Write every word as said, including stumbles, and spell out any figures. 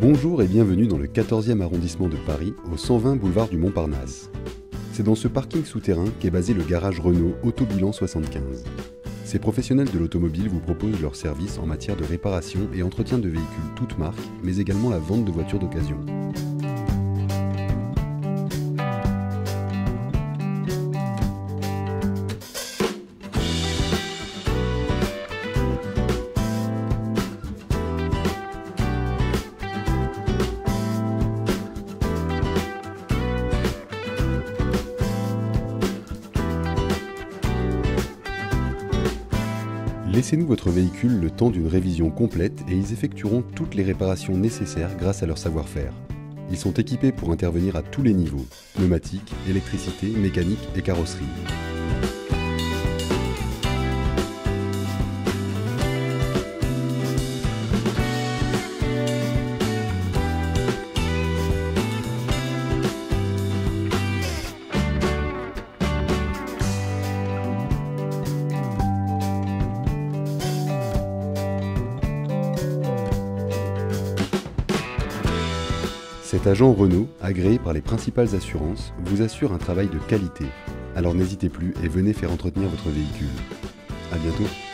Bonjour et bienvenue dans le quatorzième arrondissement de Paris, au cent vingt boulevard du Montparnasse. C'est dans ce parking souterrain qu'est basé le garage Renault Autobilan soixante-quinze. Ces professionnels de l'automobile vous proposent leurs services en matière de réparation et entretien de véhicules toutes marques, mais également la vente de voitures d'occasion. Laissez-nous votre véhicule le temps d'une révision complète et ils effectueront toutes les réparations nécessaires grâce à leur savoir-faire. Ils sont équipés pour intervenir à tous les niveaux, pneumatique, électricité, mécanique et carrosserie. Cet agent Renault, agréé par les principales assurances, vous assure un travail de qualité. Alors n'hésitez plus et venez faire entretenir votre véhicule. À bientôt.